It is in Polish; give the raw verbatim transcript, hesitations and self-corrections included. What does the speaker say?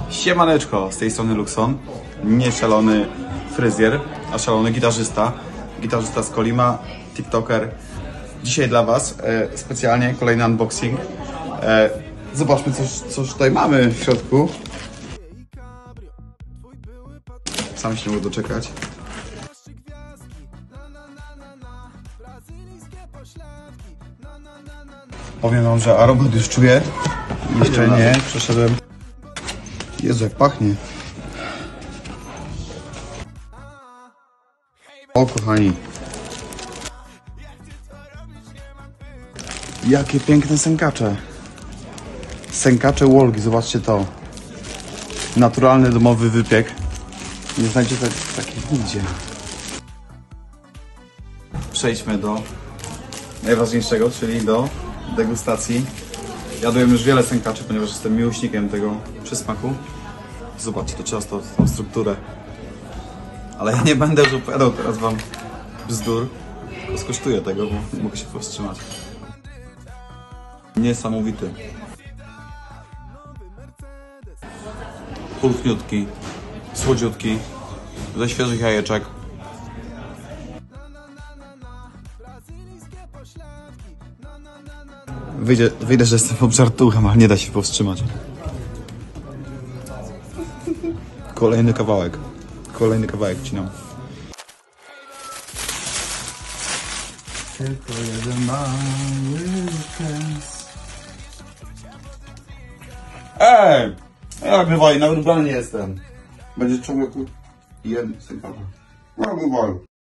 Siemaneczko, z tej strony Luxon. Nie szalony fryzjer, a szalony gitarzysta. Gitarzysta z Kolima, tiktoker. Dzisiaj dla Was e, specjalnie kolejny unboxing. E, zobaczmy, coś, coś tutaj mamy w środku. Sam się nie mogę doczekać. Powiem Wam, że aromat już czuję. Jeszcze nie, przeszedłem. Jezu, jak pachnie. O kochani. Jakie piękne sękacze. Sękacze Wolgi, zobaczcie to. Naturalny domowy wypiek. Nie znajdzie tak, takich nigdzie. Przejdźmy do najważniejszego, czyli do degustacji. Jadłem już wiele sękaczy, ponieważ jestem miłośnikiem tego przysmaku. Zobaczcie to ciasto, tą strukturę. Ale ja nie będę już opowiadał teraz Wam bzdur, tylko skosztuję tego, bo nie mogę się powstrzymać. Niesamowity. Pulchniutki, słodziutki, ze świeżych jajeczek. Wyjdzie, wyjdę, że jestem obżartuchem, ale nie da się powstrzymać. Kolejny kawałek. Kolejny kawałek wcinam. Tylko jeden mały kęs. Ej! Ja bywaj, nawet ubrany nie jestem. Będzie ciągle tu jeden sękacza. Ja bywaj.